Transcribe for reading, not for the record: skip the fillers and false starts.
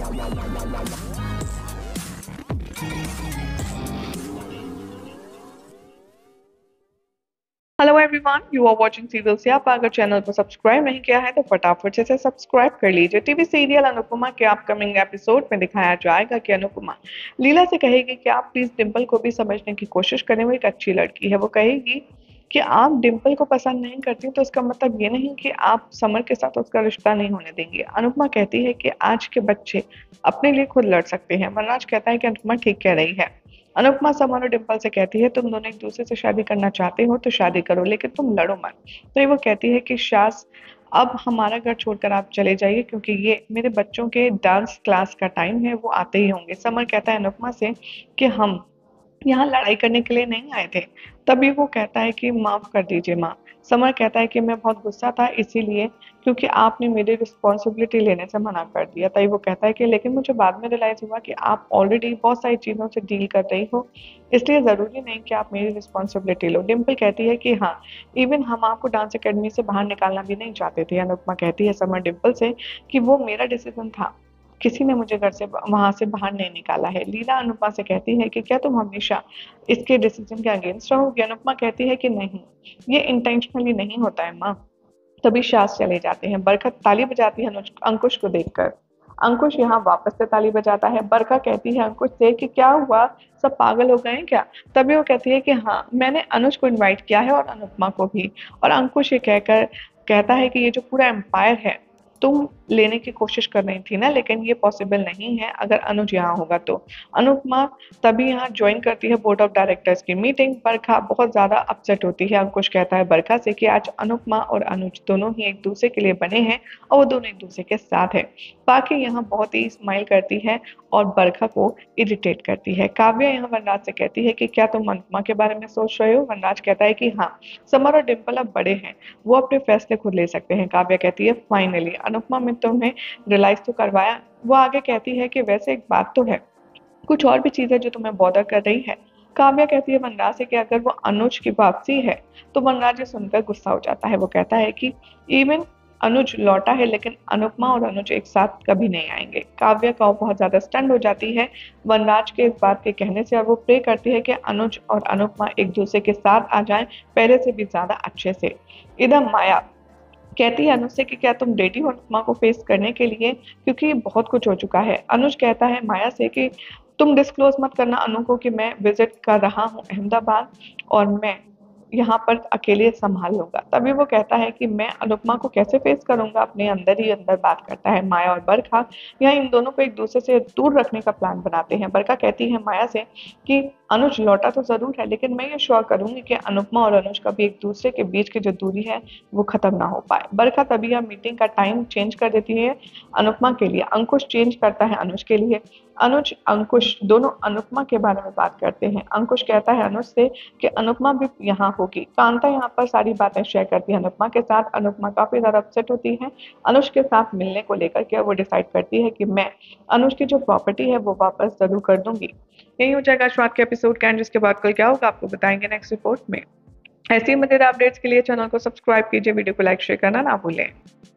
Hello everyone, you are watching serial से। आप अगर चैनल को सब्सक्राइब नहीं किया है तो फटाफट से सब्सक्राइब कर लीजिए। टीवी सीरियल अनुपमा के अपकमिंग एपिसोड में दिखाया जाएगा कि अनुपमा लीला से कहेगी कि आप प्लीज डिम्पल को भी समझने की कोशिश करें, वो एक अच्छी लड़की है। वो कहेगी कि आप डिम्पल को पसंद नहीं करती तो इसका मतलब ये नहीं कि आप समर के साथ उसका रिश्ता नहीं होने देंगे। अनुपमा कहती है कि आज के बच्चे अपने लिए खुद लड़ सकते हैं। वनराज कहता है कि अनुपमा ठीक कह रही है। अनुपमा समर और डिम्पल से कहती है तुम दोनों एक दूसरे से शादी करना चाहते हो तो शादी करो, लेकिन तुम लड़ो मत। तो ये वो कहती है कि शास, अब हमारा घर छोड़कर आप चले जाइए क्योंकि ये मेरे बच्चों के डांस क्लास का टाइम है, वो आते ही होंगे। समर कहता है अनुपमा से कि हम यहाँ लड़ाई करने के लिए नहीं आए थे। तभी वो कहता है कि माफ कर दीजिए माँ। समर कहता है कि मैं बहुत गुस्सा था इसीलिए, क्योंकि आपने मेरी रिस्पॉन्सिबिलिटी लेने से मना कर दिया। तभी वो कहता है कि लेकिन मुझे बाद में रियलाइज हुआ कि आप ऑलरेडी बहुत सारी चीजों से डील कर रही हो, इसलिए जरूरी नहीं कि आप मेरी रिस्पॉन्सिबिलिटी लो। डिम्पल कहती है कि हाँ, इवन हम आपको डांस एकेडमी से बाहर निकालना भी नहीं चाहते थे। अनुपमा कहती है समर डिम्पल से कि वो मेरा डिसीजन था, किसी ने मुझे घर से वहां से बाहर नहीं निकाला है। लीला अनुपमा से कहती है कि क्या तुम हमेशा इसके डिसीजन के अगेंस्ट रहोगी। अनुपमा कहती है कि नहीं, ये इंटेंशनली नहीं होता है माँ। तभी शास चले जाते हैं। बरखत ताली बजाती है अंकुश को देखकर। अंकुश यहाँ वापस से ताली बजाता है। बरखा कहती है अंकुश से कि क्या हुआ, सब पागल हो गए हैं क्या। तभी वो कहती है कि हाँ, मैंने अनुज को इनवाइट किया है और अनुपमा को भी। और अंकुश ये कहकर कहता है कि ये जो पूरा एम्पायर है तुम लेने की कोशिश कर रही थी ना, लेकिन ये पॉसिबल नहीं है अगर अनुज यहाँ होगा तो। अनुपमा तभी यहाँ ज्वाइन करती है बोर्ड ऑफ डायरेक्टर्स की मीटिंग। बरखा बहुत ज्यादा अपसेट होती है। अंकुश कहता है बरखा से कि आज अनुपमा और अनुज दोनों ही एक दूसरे के लिए बने हैं और वो दोनों एक दूसरे के साथ है। बाकी यहाँ बहुत ही स्माइल करती है और बरखा को इरिटेट करती है। काव्या यहाँ वनराज से कहती है कि क्या तुम अनुपमा के बारे में सोच रहे हो। वनराज कहता है कि हाँ, समर और डिम्पल अब बड़े हैं, वो अपने फैसले खुद ले सकते हैं। काव्या कहती है फाइनली अनुपमा में तुम्हें रियलाइज तो करवाया। वो आगे कहती है कि वैसे एक बात तो है, कुछ और भी चीजें जो तुम्हें बॉदर कर रही है। काव्या कहती है वनराज से कि अगर वो अनुज की वापसी है तो वनराज ये सुनकर गुस्सा हो जाता है। वो कहता है कि इवन अनुज लौटा है लेकिन अनुपमा और अनुज एक साथ कभी नहीं आएंगे। काव्या का बहुत ज्यादा स्टंड हो जाती है वनराज के इस बात के कहने से और वो प्रे करती है कि अनुज और अनुपमा एक दूसरे के साथ आ जाएं, पहले से भी ज्यादा अच्छे से। इधर माया कहती है अनुज से कि क्या तुम रेडी हो अनुपमा को फेस करने के लिए, क्योंकि बहुत कुछ हो चुका है। अनुज कहता है माया से कि तुम डिस्क्लोज मत करना अनु को कि मैं विजिट कर रहा हूँ अहमदाबाद और मैं यहाँ पर अकेले संभाल लूंगा। तभी वो कहता है कि मैं अनुपमा को कैसे फेस करूंगा, अपने अंदर ही अंदर बात करता है। माया और बरखा यहाँ इन दोनों को एक दूसरे से दूर रखने का प्लान बनाते हैं। बरखा कहती है माया से कि अनुज लौटा तो जरूर है लेकिन मैं ये श्योर करूंगी कि अनुपमा और अनुज का भी एक दूसरे के बीच की जो दूरी है वो खत्म ना हो पाए। बरखा तभी यह मीटिंग का टाइम चेंज कर देती है अनुपमा के लिए। अंकुश चेंज करता है अनुज के लिए। अनुज अंकुश दोनों अनुपमा के बारे में बात करते हैं। अंकुश कहता है अनुज से कि अनुपमा भी यहाँ होगी। कांता यहाँ पर सारी बातें शेयर करती है अनुपमा के साथ। अनुपमा काफी ज्यादा अपसेट होती है अनुज के साथ मिलने को लेकर के। वो डिसाइड करती है कि मैं अनुज की जो प्रॉपर्टी है वो वापस जरूर कर दूंगी। यही हो जाएगा आज रात के एपिसोड का एंड, जिसके बाद कल क्या होगा आपको बताएंगे नेक्स्ट रिपोर्ट में। ऐसी ही मजेदार अपडेट्स के लिए चैनल को सब्सक्राइब कीजिए, वीडियो को लाइक शेयर करना ना भूलें।